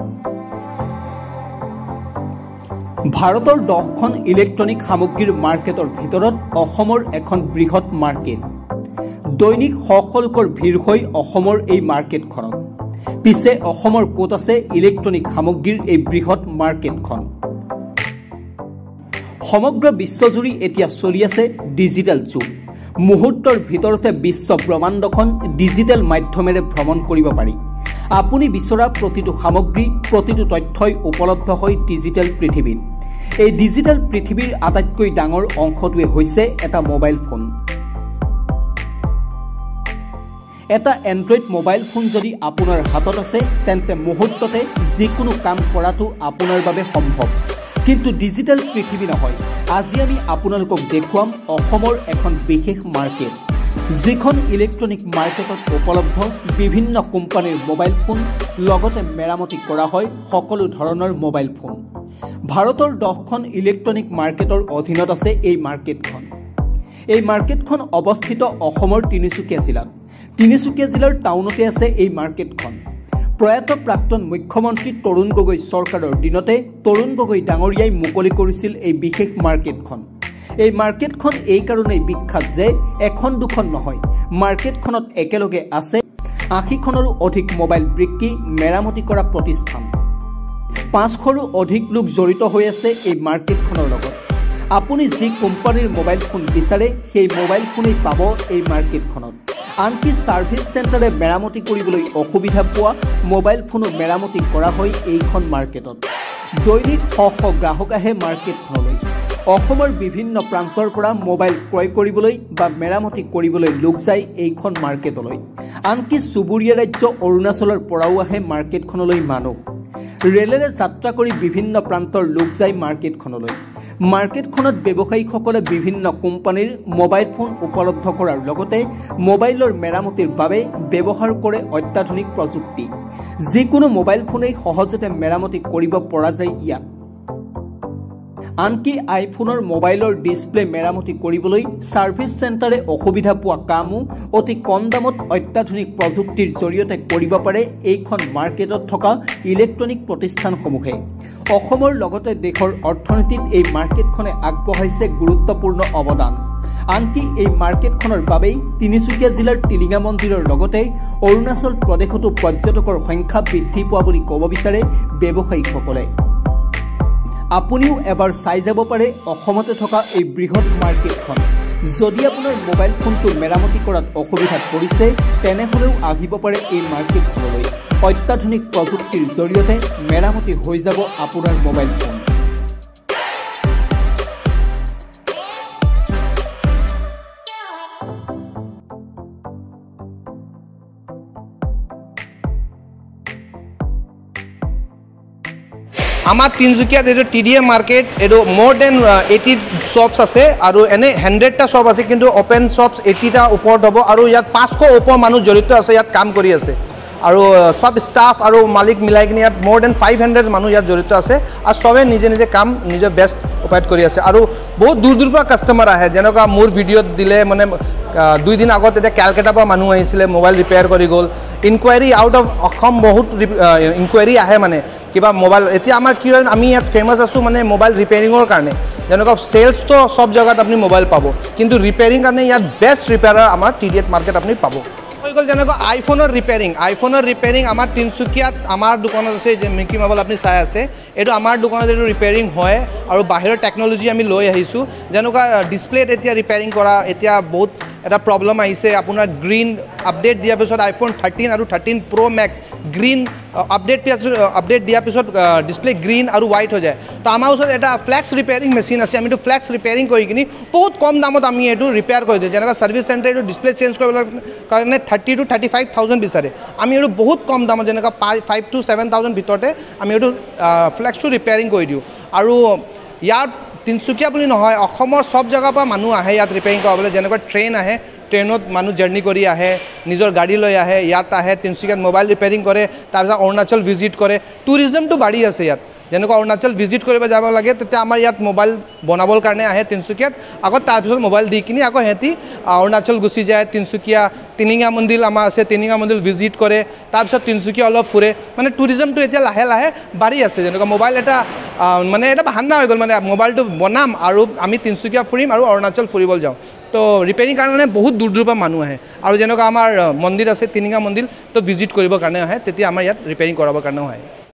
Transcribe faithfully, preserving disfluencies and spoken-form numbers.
ভাৰতৰ দহখন ইলেক্ট্ৰনিক সামগ্ৰীৰ মাৰ্কেটৰ ভিতৰত অসমৰ এখন বৃহৎ মাৰ্কেট। দৈনিক শ শ লোকৰ ভিৰ হৈ অসমৰ এই মাৰ্কেটখনত। পিছে অসমৰ ক'ত আছে ইলেক্ট্ৰনিক সামগ্ৰীৰ এই বৃহৎ মাৰ্কেটখন? সমগ্ৰ বিশ্বজুৰি এতিয়া চলি আছে ডিজিটেল যুগ। মুহূৰ্তৰ ভিতৰতে বিশ্ব ব্ৰহ্মাণ্ডখন ডিজিটেল মাধ্যমেৰে ভ্ৰমণ কৰিব পাৰি। আপুনি বিচৰা প্ৰতিটো সামগ্ৰী প্ৰতিটো তথ্যই উপলব্ধ হয় ডিজিটেল পৃথিৱীত। এই ডিজিটেল পৃথিৱীৰ আটাইতকৈ ডাঙৰ অংশটোৱে হৈছে এটা মোবাইল ফোন। এটা এণ্ড্ৰইড মোবাইল ফোন যদি আপোনাৰ হাতত আছে তেন্তে মুহূৰ্ততে যিকোনো কাম কৰাটো আপোনাৰ বাবে সম্ভৱ। কিন্তু ডিজিটেল পৃথিৱী নহয়। আজি আমি আপোনালোকক দেখুৱাম অসমৰ এখন বিশেষ মাৰ্কেট, যিখন ইলেক্ট্ৰনিক মাৰ্কেটত উপলব্ধ বিভিন্ন কোম্পানীৰ মোবাইল ফোন লগতে মেৰামতি কৰা হয় সকলো ধৰণৰ মোবাইল ফোন। ভাৰতৰ দহখন ইলেক্ট্ৰনিক মাৰ্কেটৰ অধীনত আছে এই মাৰ্কেটখন। এই মাৰ্কেটখন অৱস্থিত অসমৰ তিনিচুকীয়া জিলাত। তিনিচুকীয়া জিলাৰ টাউনতে আছে এই মাৰ্কেটখন। প্ৰয়াত প্ৰাক্তন মুখ্যমন্ত্ৰী তৰুণ গগৈ চৰকাৰৰ দিনতে তৰুণ গগৈ ডাঙৰীয়াই মুকলি কৰিছিল এই বিশেষ মাৰ্কেটখন। এই মাৰ্কেটখন এই কাৰণেই বিখ্যাত যে এখন দুখন নহয়, মাৰ্কেটখনত একেলগে আছে আশীখনৰো অধিক মোবাইল বিক্ৰী মেৰামতি কৰা প্ৰতিষ্ঠান। পাঁচশৰো অধিক লোক জড়িত হৈ আছে এই মাৰ্কেটখনৰ লগত। আপুনি যি কোম্পানীৰ মোবাইল ফোন বিচাৰে সেই মোবাইল ফোনেই পাব এই মাৰ্কেটখনত। আনকি ছাৰ্ভিচ চেণ্টাৰে মেৰামতি কৰিবলৈ অসুবিধা পোৱা মোবাইল ফোনো মেৰামতি কৰা হয় এইখন মাৰ্কেটত। দৈনিক শ শ গ্ৰাহক আহে মাৰ্কেটখনলৈ। অসমৰ বিভিন্ন প্ৰান্তৰ পৰা মোবাইল ক্ৰয় কৰিবলৈ বা মেৰামতি কৰিবলৈ লোক যায় এইখন মাৰ্কেটলৈ। আনকি চুবুৰীয়া ৰাজ্য অৰুণাচলৰ পৰাও আহে মাৰ্কেটখনলৈ মানুহ। ৰেলেৰে যাত্ৰা কৰি বিভিন্ন প্ৰান্তৰ লোক যায় মাৰ্কেটখনলৈ। মাৰ্কেটখনত ব্যৱসায়ীসকলে বিভিন্ন কোম্পানীৰ মোবাইল ফোন উপলব্ধ কৰাৰ লগতে মোবাইলৰ মেৰামতিৰ বাবে ব্যৱহাৰ কৰে অত্যাধুনিক প্ৰযুক্তি। যিকোনো মোবাইল ফোনেই সহজতে মেৰামতি কৰিব পৰা যায় ইয়াত। আনকি আইফোনৰ মোবাইলৰ ডিছপ্লে মেৰামতি কৰিবলৈ ছাৰ্ভিচ চেণ্টাৰে অসুবিধা পোৱা কামো অতি কম দামত অত্যাধুনিক প্ৰযুক্তিৰ জৰিয়তে কৰিব পাৰে এইখন মাৰ্কেটত থকা ইলেক্ট্ৰনিক প্ৰতিষ্ঠানসমূহে। অসমৰ লগতে দেশৰ অৰ্থনীতিত এই মাৰ্কেটখনে আগবঢ়াইছে গুৰুত্বপূৰ্ণ অৱদান। আনকি এই মাৰ্কেটখনৰ বাবেই তিনিচুকীয়া জিলাৰ টিলিঙা মন্দিৰৰ লগতে অৰুণাচল প্ৰদেশতো পৰ্যটকৰ সংখ্যা বৃদ্ধি পোৱা বুলি ক'ব বিচাৰে ব্যৱসায়ীসকলে। আপুনিও এবাৰ চাই যাব পাৰে অসমতে থকা এই বৃহৎ মাৰ্কেটখন। যদি আপোনাৰ মোবাইল ফোনটো মেৰামতি কৰাত অসুবিধাত পৰিছে তেনেহ'লেও আহিব পাৰে এই মাৰ্কেটখনলৈ। অত্যাধুনিক প্ৰযুক্তিৰ জৰিয়তে মেৰামতি হৈ যাব আপোনাৰ মোবাইল ফোন। আমাৰ তিনিচুকীয়াত এইটো টি ডি এ মাৰ্কেট, এইটো মোৰ দেন এইটি শ্বপছ আছে আৰু এনে হাণ্ড্ৰেডটা শ্বপ আছে, কিন্তু অপেন শ্বপছ এইটিটা ওপৰত হ'ব আৰু ইয়াত পাঁচশ ওপৰ মানুহ জড়িত আছে, ইয়াত কাম কৰি আছে আৰু সব ষ্টাফ আৰু মালিক মিলাই কিনে ইয়াত মোৰ দেন ফাইভ হাণ্ড্ৰেড মানুহ ইয়াত জড়িত আছে আৰু চবে নিজে নিজে কাম নিজৰ বেষ্ট অপাৰেট কৰি আছে। আৰু বহুত দূৰ দূৰ পৰা কাষ্টমাৰ আহে, যেনেকুৱা মোৰ ভিডিঅ'ত দিলে মানে দুই দিন আগত এতিয়া কেলকাতাৰ পৰা মানুহ আহিছিলে, মোবাইল ৰিপেয়াৰ কৰি গ'ল। ইনকুৱাৰী আউট অফ অসম বহুত ইনকুৱাৰী আহে মানে কিবা মোবাইল। এতিয়া আমাৰ কি হয়, আমি ইয়াত ফেমাছ আছোঁ মানে মোবাইল ৰিপেয়াৰিঙৰ কাৰণে। যেনেকুৱা চেলছটো সব জেগাত আপুনি মোবাইল পাব, কিন্তু ৰিপেয়াৰিং কাৰণে ইয়াত বেষ্ট ৰিপেয়াৰাৰ আমাৰ টি ডি এত মাৰ্কেট আপুনি পাব। হৈ গ'ল যেনেকুৱা আইফোনৰ ৰিপেয়াৰিং। আইফোনৰ ৰিপেয়াৰিং আমাৰ তিনিচুকীয়াত আমাৰ দোকানত আছে, যে মিকি মোবাইল আপুনি চাই আছে, এইটো আমাৰ দোকানত এইটো ৰিপেয়াৰিং হয় আৰু বাহিৰৰ টেকন'লজি আমি লৈ আহিছোঁ। যেনেকুৱা ডিছপ্লেত এতিয়া ৰিপেয়াৰিং কৰা এতিয়া বহুত এটা প্ৰব্লেম আহিছে, আপোনাৰ গ্ৰীণ আপডেট দিয়াৰ পিছত আইফোন থাৰ্টিন আৰু thirteen pro' max green update update দিয়াৰ পিছত ডিছপ্লে গ্ৰীণ আৰু হোৱাইট হৈ যায়। তো আমাৰ ওচৰত এটা ফ্লেক্স ৰিপেয়াৰিং মেচিন আছে, আমি এইটো ফ্লেক্স ৰিপেয়াৰিং কৰি কিনি বহুত কম দামত আমি এইটো ৰিপেয়াৰ কৰি দিওঁ। যেনেকুৱা ছাৰ্ভিচ চেণ্টাৰ এইটো ডিছপ্লে চেঞ্জ কৰিবলৈ কাৰণে thirty two thirty five thousand বিচাৰে, আমি এইটো বহুত কম দামত যেনেকুৱা ফাইভ টু ছেভেন থাউজেণ্ড ভিতৰতে আমি এইটো ফ্লেক্সটো ৰিপেয়াৰিং কৰি দিওঁ। আৰু ইয়াত তিনিচুকীয়া বুলি নহয়, অসমৰ সব জেগাৰ পৰা মানুহ আহে ইয়াত ৰিপেয়াৰিং কৰাবলৈ। যেনেকুৱা ট্ৰেইন আহে, ট্ৰেইনত মানুহ জাৰ্ণি কৰি আহে, নিজৰ গাড়ী লৈ আহে, ইয়াত আহে তিনিচুকীয়াত মোবাইল ৰিপেয়াৰিং কৰে, তাৰপিছত অৰুণাচল ভিজিট কৰে। টুৰিজমটো বাঢ়ি আছে ইয়াত। যেনেকৈ অৰুণাচল ভিজিট কৰিব যাব লাগে তেতিয়া আমাৰ ইয়াত মোবাইল বনাবৰ কাৰণে আহে তিনিচুকীয়াত আকৌ তাৰপিছত মোবাইল দি কিনি আকৌ সিহঁতি অৰুণাচল গুচি যায় তিনিচুকীয়া টিনিঙা মন্দিৰ আমাৰ আছে টিনিঙা মন্দিৰ ভিজিট কৰে তাৰপিছত তিনিচুকীয়া অলপ ফুৰে মানে টুৰিজমটো এতিয়া লাহে লাহে বাঢ়ি আছে যেনেকৈ মোবাইল এটা মানে এটা বাহানা হৈ গ'ল মানে মোবাইলটো বনাম আৰু আমি তিনিচুকীয়া ফুৰিম আৰু অৰুণাচল ফুৰিবলৈ যাওঁ তো ৰিপেয়াৰিং কাৰণে বহুত দূৰ দূৰৰ পৰা মানুহ আহে আৰু যেনেকৈ আমাৰ মন্দিৰ আছে টিনিঙা মন্দিৰ তো ভিজিট কৰিবৰ কাৰণে আহে তেতিয়া আমাৰ ইয়াত ৰিপেয়াৰিং কৰাবৰ কাৰণেও আহে